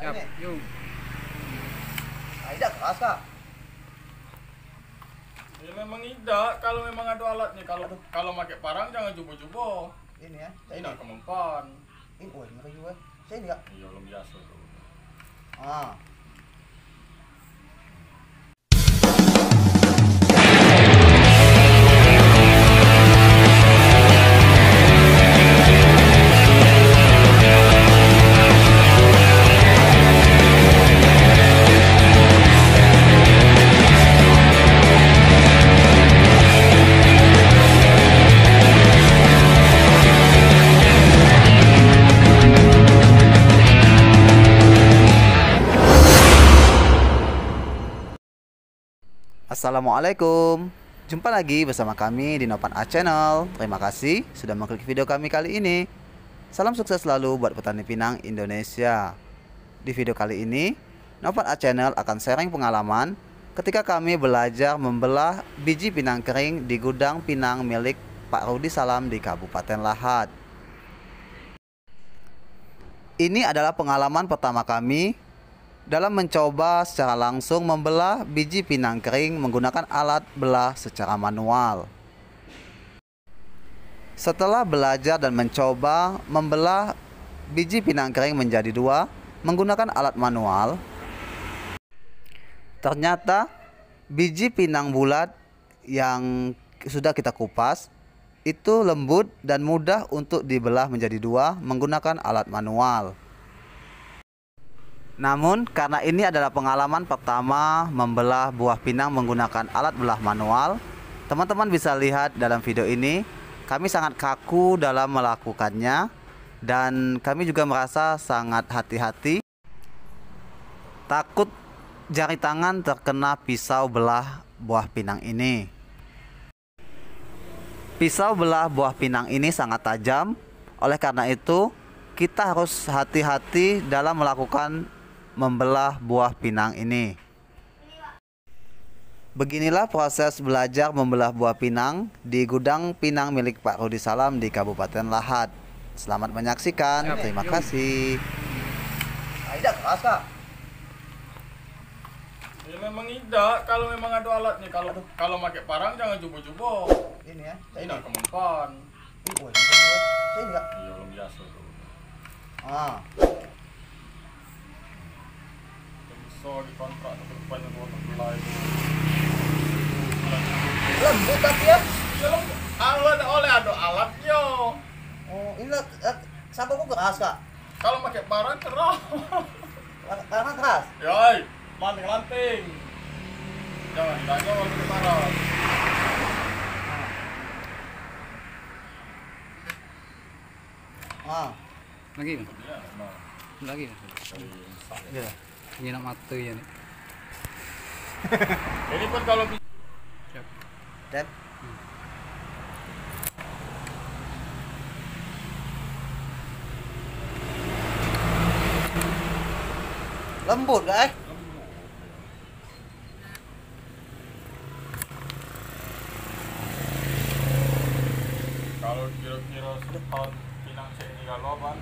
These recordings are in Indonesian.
Siap, Ini. yuk. Tidak keras kak. Ya memang tidak, kalau memang ada alatnya, kalau pakai parang jangan coba-coba. Ini ya. Tidak kemampuan. Ini, wah ngeri juga. Saya ini kak. Iya, belum biasa tuh. Ah. Assalamualaikum. Jumpa lagi bersama kami di Nopan A Channel. Terima kasih sudah mengklik video kami kali ini. Salam sukses selalu buat petani pinang Indonesia. Di video kali ini, Nopan A Channel akan sharing pengalaman ketika kami belajar membelah biji pinang kering di gudang pinang milik Pak Rudi Salam di Kabupaten Lahat. Ini adalah pengalaman pertama kami dalam mencoba secara langsung membelah biji pinang kering menggunakan alat belah secara manual. Setelah belajar dan mencoba membelah biji pinang kering menjadi dua menggunakan alat manual, ternyata biji pinang bulat yang sudah kita kupas itu lembut dan mudah untuk dibelah menjadi dua menggunakan alat manual. Namun karena ini adalah pengalaman pertama membelah buah pinang menggunakan alat belah manual, teman-teman bisa lihat dalam video ini kami sangat kaku dalam melakukannya dan kami juga merasa sangat hati-hati, takut jari tangan terkena pisau belah buah pinang ini. Pisau belah buah pinang ini sangat tajam, oleh karena itu kita harus hati-hati dalam melakukan membelah buah pinang ini. Beginilah proses belajar membelah buah pinang di gudang pinang milik Pak Rudi Salam di Kabupaten Lahat. Selamat menyaksikan. Terima kasih. Tidak keras kak. Ya memang tidak, kalau memang ada alatnya, kalau pakai parang jangan coba-coba. Ini ya. Tidak kemampuan. Ini, wah ngeri juga. Saya ini kak. Iya, belum biasa tuh. Ah. Bisa dikontrak ke depannya buat belai. Lembut tapi ya. Ya alat oleh ada alatnya. Oh, ini sampai kok keras kak. Kalau pakai parang keras. Karena keras. Yoi, lanting-lanting. Jangan ditanya kalau pakai parang. Ah. Lagi, Ya, nah. lagi. Ya. Ini nak matu ya nih. Ini pun kalau Siap. Dan lembut kak kalau kira-kira setahun pinang saya ini kalau kan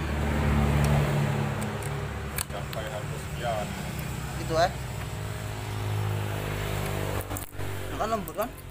sampai harus sekian. gitu kan lembut kan.